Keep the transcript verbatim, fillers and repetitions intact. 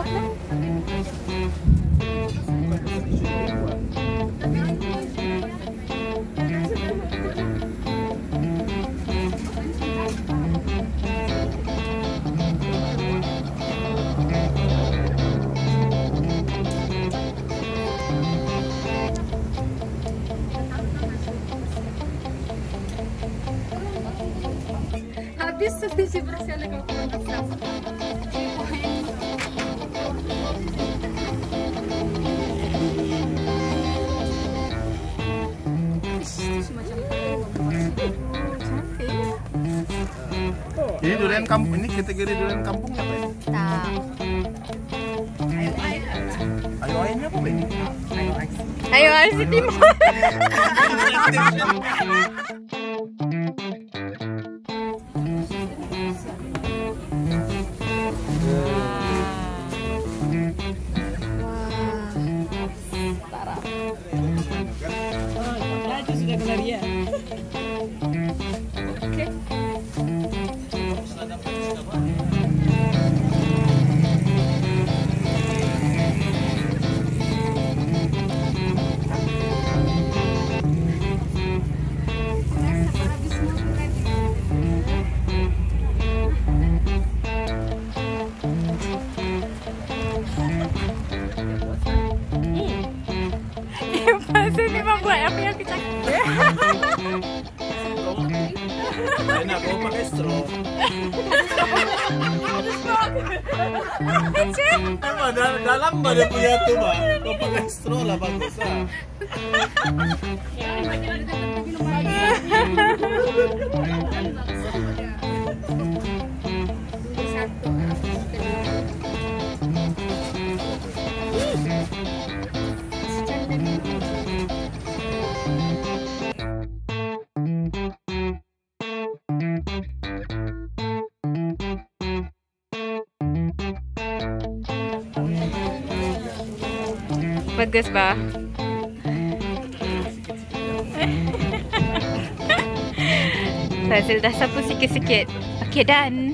Habis sesi bersih ada kau Ini durian kampung, ini kategori durian kampungnya apa ini? tak. Ayo ayo. Ayo ayonya apa ini? Ayo ayo. Ayo ayo si Timur. Pasti ini membuat apa yang kecak. Enak, kau pakai straw. Emang dalam ada punya tuh bang, kau pakai straw lah bagus lah. Bagus bah. Fazil dah sapu sikit-sikit. Okey dan